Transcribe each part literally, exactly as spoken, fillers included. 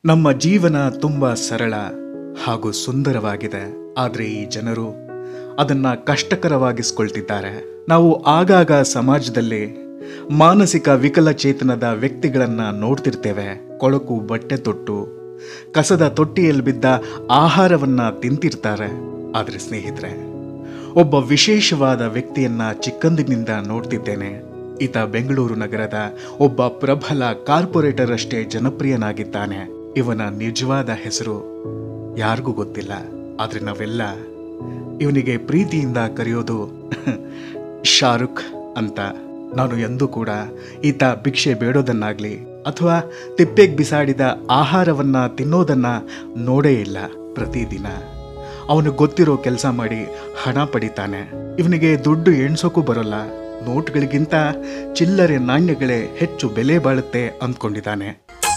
ನಮ್ಮ ಜೀವನ ತುಂಬ ಸರಳ ಹಾಗೂ ಸುಂದರವಾಗಿದೆ. ಆದರೆ ಈ ಜನರು ಅದನ್ನು ಕಷ್ಟಕರವಾಗಿಸ್ಕೊಳ್ತಿದ್ದಾರೆ. ನಾವು ಆಗಾಗ ಸಮಾಜದಲ್ಲಿ ಮಾನಸಿಕ ವಿಕಲಚೇತನದ ವ್ಯಕ್ತಿಗಳನ್ನು ನೋಡ್ತಿರ್ತೇವೆ. ಕೊಳಕು ಬಟ್ಟೆ ತೊಟ್ಟು ಕಸದ ತೊಟ್ಟಿಯಲ್ಲಿ ಬಿದ್ದ ಆಹಾರವನ್ನು ತಿಂತಿರ್ತಾರೆ. ಆದರೆ ಸ್ನೇಹಿತರೆ, ಒಬ್ಬ ವಿಶೇಷವಾದ ವ್ಯಕ್ತಿಯನ್ನ ಚಿಕ್ಕಂದಿನಿಂದ ನೋಡ್ತಿದ್ದೇನೆ. ಈತ ಬೆಂಗಳೂರು ನಗರದ ಒಬ್ಬ ಪ್ರಬಲ ಕಾರ್ಪೊರೇಟರ್ ಅಷ್ಟೇ ಜನಪ್ರಿಯನಾಗಿದ್ದಾನೆ. ಇವನ ನಿಜವಾದ ಹೆಸರು ಯಾರಿಗೂ ಗೊತ್ತಿಲ್ಲ. ಆದರೆ ನಾವೆಲ್ಲ ಇವನಿಗೆ ಪ್ರೀತಿಯಿಂದ ಕರೆಯೋದು ಶಾರುಖ್ ಅಂತ. ನಾನು ಎಂದೂ ಕೂಡ ಈತ ಭಿಕ್ಷೆ ಬೇಡೋದನ್ನಾಗ್ಲಿ ಅಥವಾ ತಿಪ್ಪೆಗೆ ಬಿಸಾಡಿದ ಆಹಾರವನ್ನ ತಿನ್ನೋದನ್ನ ನೋಡೇ ಇಲ್ಲ. ಪ್ರತಿದಿನ ಅವನು ಗೊತ್ತಿರೋ ಕೆಲಸ ಮಾಡಿ ಹಣ ಪಡಿತಾನೆ. ಇವನಿಗೆ ದುಡ್ಡು ಎಣ್ಸೋಕ್ಕೂ ಬರೋಲ್ಲ. ನೋಟ್ಗಳಿಗಿಂತ ಚಿಲ್ಲರೆ ನಾಣ್ಯಗಳೇ ಹೆಚ್ಚು ಬೆಲೆ ಬಾಳುತ್ತೆ ಅಂದ್ಕೊಂಡಿದ್ದಾನೆ.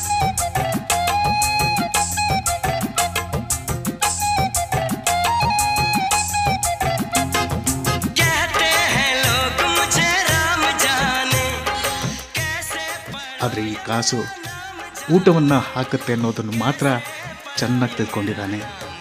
ಆದರೆ ಈ ಕಾಸು ಊಟವನ್ನು ಹಾಕುತ್ತೆ ಅನ್ನೋದನ್ನು ಮಾತ್ರ ಚೆನ್ನಾಗಿ ತಿಳ್ಕೊಂಡಿದ್ದಾನೆ.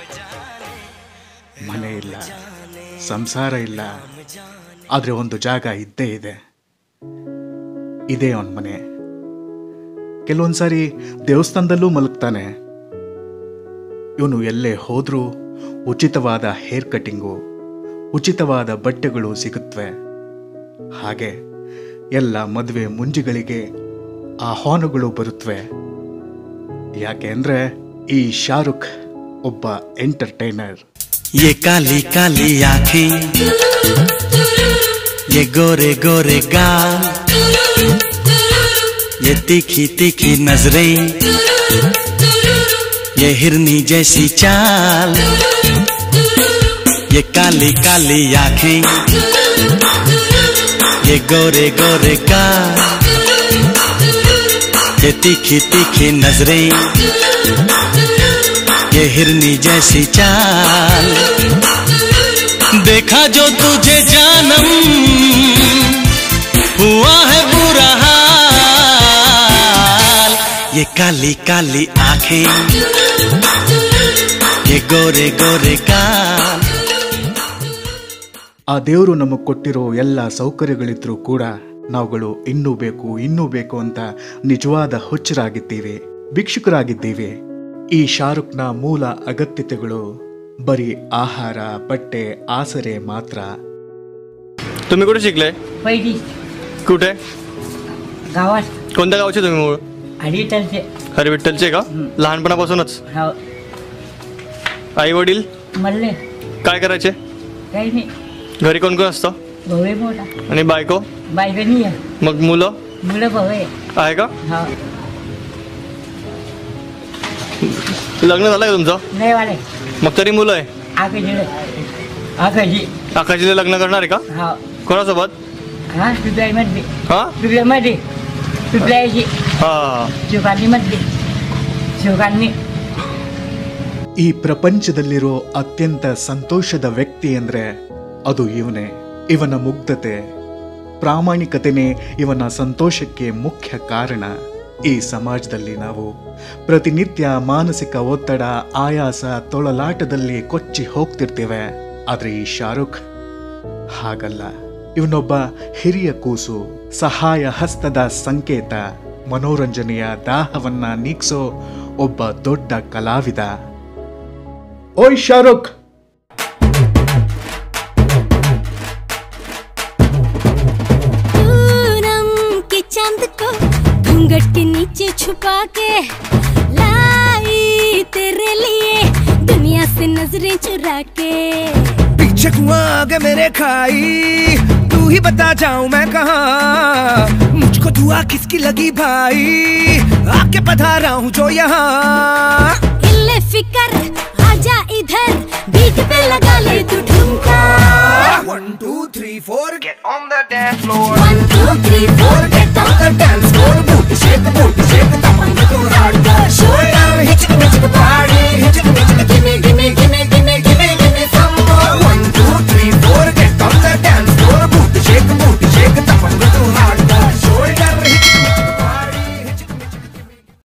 ಮನೆ ಇಲ್ಲ, ಸಂಸಾರ ಇಲ್ಲ, ಆದರೆ ಒಂದು ಜಾಗ ಇದ್ದೇ ಇದೆ. ಇದೇ ಅವನ ಮನೆ. ಕೆಲವೊಂದ್ಸಾರಿ ದೇವಸ್ಥಾನದಲ್ಲೂ ಮಲಗ್ತಾನೆ. ಇವನು ಎಲ್ಲೇ ಹೋದ್ರೂ ಉಚಿತವಾದ ಹೇರ್ ಕಟ್ಟಿಂಗು, ಉಚಿತವಾದ ಬಟ್ಟೆಗಳು ಸಿಗುತ್ತವೆ. ಹಾಗೆ ಎಲ್ಲ ಮದುವೆ ಮುಂಜಿಗಳಿಗೆ ಆಹ್ವಾನಗಳು ಬರುತ್ತವೆ. ಯಾಕೆ ಅಂದ್ರೆ ಈ ಶಾರುಖ್ ಒಬ್ಬ ಎಂಟರ್ಟೈನರ್. ये काली काली आँखें, ये गोरे गोरे गाल, ये तीखी तीखी नजरें, ये हिरनी जैसी चाल. ये काली काली आँखें, ये गोरे गोरे गाल, ये तीखी तीखी नजरें, ये हिरनी जैसी चाल. देखा जो तुझे जानम, हुआ है बुरा हाल. ये काली काली आंखें, ये गोरे गोरे गाल. ಆ ದೇವರು ನಮಗೆ ಕೊಟ್ಟಿರೋ ಎಲ್ಲ ಸೌಕರ್ಯಗಳಿದ್ರೂ ಕೂಡ ನಾವುಗಳು ಇನ್ನೂ ಬೇಕು ಇನ್ನೂ ಬೇಕು ಅಂತ ನಿಜವಾದ ಹುಚ್ಚರಾಗಿದ್ದೀವಿ, ಭಿಕ್ಷುಕರಾಗಿದ್ದೀವಿ. ಈ ಶಾರುಖ್ನ ಮೂಲ ಅಗತ್ಯತೆಗಳು बरी आहार बट्टे आसरे मात्र. तुम्ही कुठे शिकले? पहिली. कुठे? गावात. कोणत्या गावचे तुम्ही मूळ? हरिविठ्ठलचे. हरिविठ्ठलचे का? लहानपणापासूनच? हो. आई वडील? मल्ले. काय करायचे? काही नाही. घरी कोण कोण असतं? भाऊ आहे मोठा. आणि बायको? बायको नाही आहे. मग मुलं? मुलं भाऊ आहे. आहे का? हो. लग्न झालं का तुमचं? नाही वाले. मग तरी मुलं आहे? आकाशी. आकाशी. आकाशीला लग्न करणार आहे का? हो. कोणासोबत? हा पिपलाई मध्ये. हा पिपलाई मध्ये. पिपलाईची. हा ಶಿವಕಾನಿ मध्ये. ಶಿವಕಾನಿ. ಈ ಪ್ರಪಂಚದಲ್ಲಿರೋ ಅತ್ಯಂತ ಸಂತೋಷದ ವ್ಯಕ್ತಿ ಅಂದ್ರೆ ಅದು ಇವನೇ. ಇವನ ಮುಗ್ಧತೆ, ಪ್ರಾಮಾಣಿಕತೆನೇ ಇವನ ಸಂತೋಷಕ್ಕೆ ಮುಖ್ಯ ಕಾರಣ. ಈ ಸಮಾಜದಲ್ಲಿ ನಾವು ಪ್ರತಿನಿತ್ಯ ಮಾನಸಿಕ ಒತ್ತಡ, ಆಯಾಸ, ತೊಳಲಾಟದಲ್ಲಿ ಕೊಚ್ಚಿ ಹೋಗ್ತಿರ್ತೇವೆ. ಆದರೆ ಈ ಶಾರುಖ್ ಹಾಗಲ್ಲ. ಇವನೊಬ್ಬ ಹಿರಿಯ ಕೂಸು, ಸಹಾಯ ಹಸ್ತದ ಸಂಕೇತ, ಮನೋರಂಜನೆಯ ದಾಹವನ್ನ ನೀಗ್ಸೋ ಒಬ್ಬ ದೊಡ್ಡ ಕಲಾವಿದ. ಓಯ್ ಶಾರುಖ್! गट्टी नीचे छुपा के लाई तेरे लिए दुनिया से नजरें चुरा के. पीछे कुआं आगे मेरे खाई, तू ही बता जाऊं मैं कहाँ. मुझको दुआ किसकी लगी भाई, आके पधारा हूँ जो यहाँ. इल्ले फिकर आजा इधर, बीट पे लगा ले तू ठुमका. One two three four get on the dance floor. One two three four.